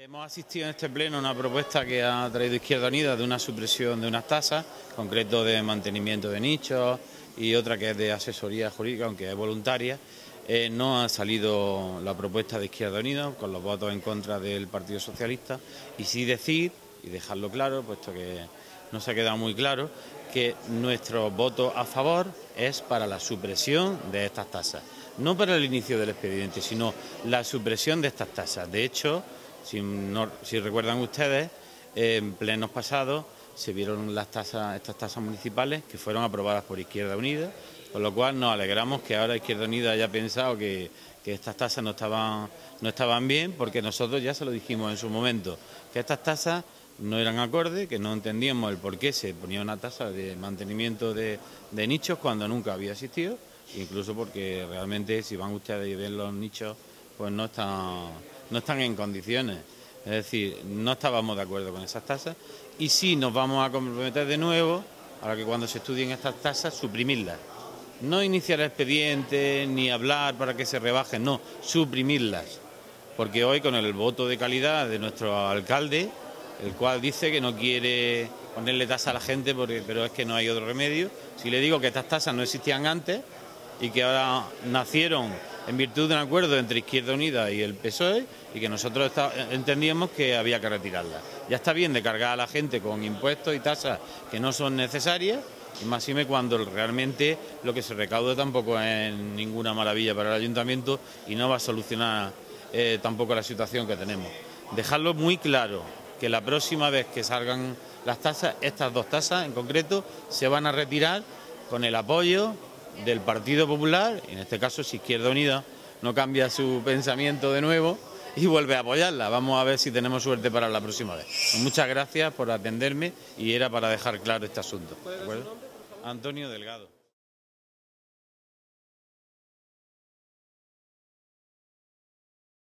Hemos asistido en este pleno a una propuesta que ha traído Izquierda Unida de una supresión de unas tasas, en concreto de mantenimiento de nichos y otra que es de asesoría jurídica, aunque es voluntaria. No ha salido la propuesta de Izquierda Unida con los votos en contra del Partido Socialista y sí decir, y dejarlo claro, puesto que no se ha quedado muy claro, que nuestro voto a favor es para la supresión de estas tasas. No para el inicio del expediente, sino la supresión de estas tasas. De hecho, si recuerdan ustedes, en plenos pasados se vieron estas tasas municipales que fueron aprobadas por Izquierda Unida, con lo cual nos alegramos que ahora Izquierda Unida haya pensado que estas tasas no estaban bien, porque nosotros ya se lo dijimos en su momento, que estas tasas no eran acordes, que no entendíamos el por qué se ponía una tasa de mantenimiento de nichos cuando nunca había existido, incluso porque realmente si van ustedes y ven los nichos, pues no están en condiciones. Es decir, no estábamos de acuerdo con esas tasas y sí nos vamos a comprometer de nuevo, ahora que cuando se estudien estas tasas, suprimirlas. No iniciar el expediente ni hablar para que se rebajen, no, suprimirlas. Porque hoy con el voto de calidad de nuestro alcalde, el cual dice que no quiere ponerle tasa a la gente, pero es que no hay otro remedio. Si le digo que estas tasas no existían antes y que ahora nacieron en virtud de un acuerdo entre Izquierda Unida y el PSOE y que nosotros entendíamos que había que retirarlas. Ya está bien de cargar a la gente con impuestos y tasas que no son necesarias, y máxime cuando realmente lo que se recauda tampoco es ninguna maravilla para el ayuntamiento y no va a solucionar tampoco la situación que tenemos. Dejarlo muy claro, que la próxima vez que salgan las tasas, estas dos tasas en concreto, se van a retirar con el apoyo del Partido Popular, y en este caso si Izquierda Unida no cambia su pensamiento de nuevo y vuelve a apoyarla. Vamos a ver si tenemos suerte para la próxima vez. Muchas gracias por atenderme y era para dejar claro este asunto. ¿De acuerdo? Antonio Delgado.